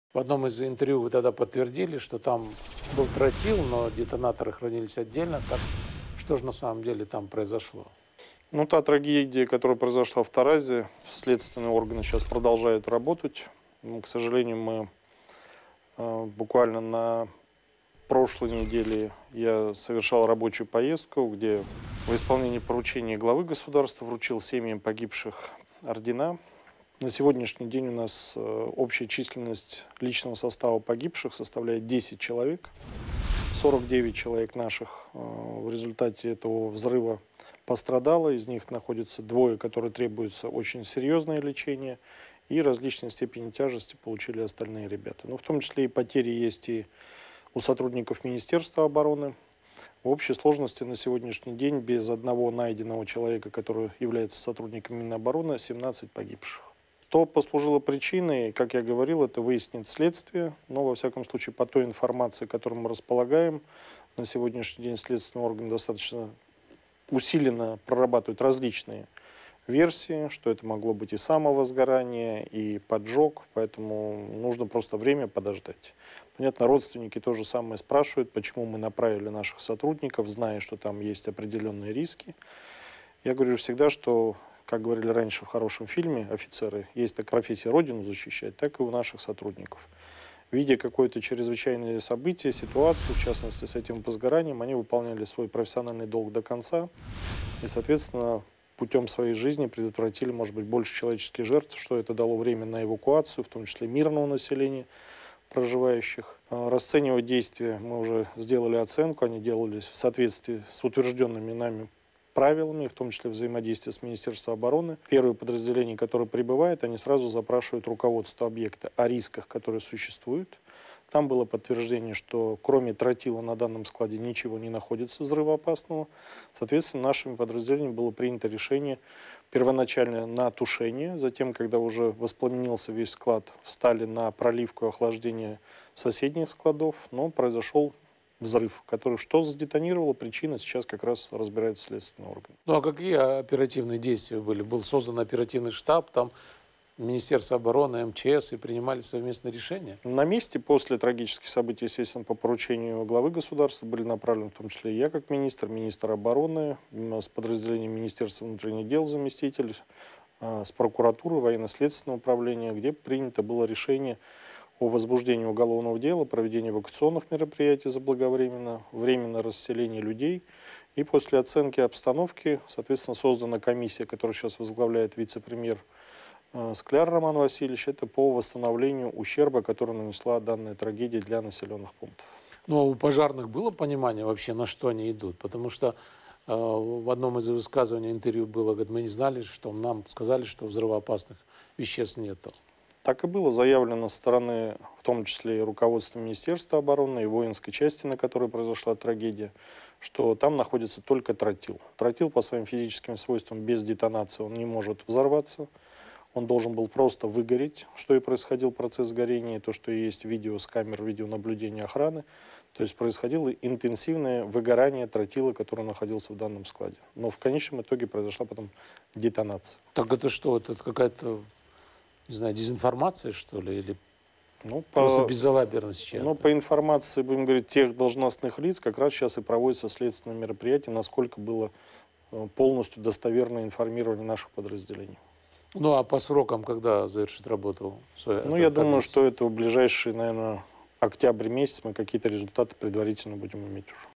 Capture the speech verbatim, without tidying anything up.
В одном из интервью вы тогда подтвердили, что там был тротил, но детонаторы хранились отдельно. Так что же на самом деле там произошло? Ну, та трагедия, которая произошла в Таразе, следственные органы сейчас продолжают работать. Ну, к сожалению, мы э, буквально на прошлой неделе я совершал рабочую поездку, где в исполнении поручения главы государства вручил семьям погибших ордена. На сегодняшний день у нас э, общая численность личного состава погибших составляет десять человек. сорок девять человек наших э, в результате этого взрыва пострадало. Из них находятся двое, которые требуется очень серьезное лечение. И различной степени тяжести получили остальные ребята. Но в том числе и потери есть и у сотрудников Министерства обороны. В общей сложности на сегодняшний день без одного найденного человека, который является сотрудником Минобороны, семнадцать погибших. Что послужило причиной, как я говорил, это выяснит следствие. Но, во всяком случае, по той информации, которой мы располагаем, на сегодняшний день следственный орган достаточно усиленно прорабатывает различные версии, что это могло быть и самовозгорание, и поджог, поэтому нужно просто время подождать. Понятно, родственники то же самое спрашивают, почему мы направили наших сотрудников, зная, что там есть определенные риски. Я говорю всегда, что, как говорили раньше в хорошем фильме офицеры, есть так профессия Родину защищать, так и у наших сотрудников. Видя какое-то чрезвычайное событие, ситуацию, в частности с этим возгоранием, они выполняли свой профессиональный долг до конца и, соответственно, путем своей жизни предотвратили, может быть, больше человеческих жертв, что это дало время на эвакуацию, в том числе мирного населения, проживающих. Расценивать действия мы уже сделали оценку, они делались в соответствии с утвержденными нами правилами, в том числе взаимодействия с Министерством обороны. Первые подразделения, которые прибывают, они сразу запрашивают руководство объекта о рисках, которые существуют. Там было подтверждение, что кроме тротила на данном складе ничего не находится взрывоопасного. Соответственно, нашими подразделениями было принято решение первоначально на тушение. Затем, когда уже воспламенился весь склад, встали на проливку и охлаждение соседних складов, но произошел взрыв, который что сдетонировало, причина сейчас как раз разбирается следственный орган. Ну а какие оперативные действия были? Был создан оперативный штаб, там Министерство обороны, эм че эс, и принимали совместные решения? На месте после трагических событий, естественно, по поручению главы государства были направлены, в том числе и я как министр, министр обороны, с подразделением Министерства внутренних дел заместитель, с прокуратуры, военно-следственного управления, где принято было решение о возбуждении уголовного дела, проведении эвакуационных мероприятий заблаговременно, временное расселение людей. И после оценки обстановки, соответственно, создана комиссия, которую сейчас возглавляет вице-премьер Скляр Роман Васильевич, это по восстановлению ущерба, который нанесла данная трагедия для населенных пунктов. Ну а у пожарных было понимание вообще, на что они идут? Потому что э, в одном из высказываний интервью было, говорит, мы не знали, что нам сказали, что взрывоопасных веществ нету. Так и было заявлено со стороны, в том числе и руководства Министерства обороны, и воинской части, на которой произошла трагедия, что там находится только тротил. Тротил по своим физическим свойствам без детонации он не может взорваться. Он должен был просто выгореть, что и происходил процесс горения, то, что и есть видео с камер видеонаблюдения охраны. То есть происходило интенсивное выгорание тротила, который находился в данном складе. Но в конечном итоге произошла потом детонация. Так это что, это какая-то, не знаю, дезинформация, что ли, или ну, просто по, безалаберность чья-то? Ну, по информации, будем говорить, тех должностных лиц, как раз сейчас и проводится следственное мероприятие, насколько было полностью достоверное информирование наших подразделений. Ну, а по срокам, когда завершит работу? Ну, я думаю, что это в ближайший, наверное, октябрь месяц мы какие-то результаты предварительно будем иметь уже.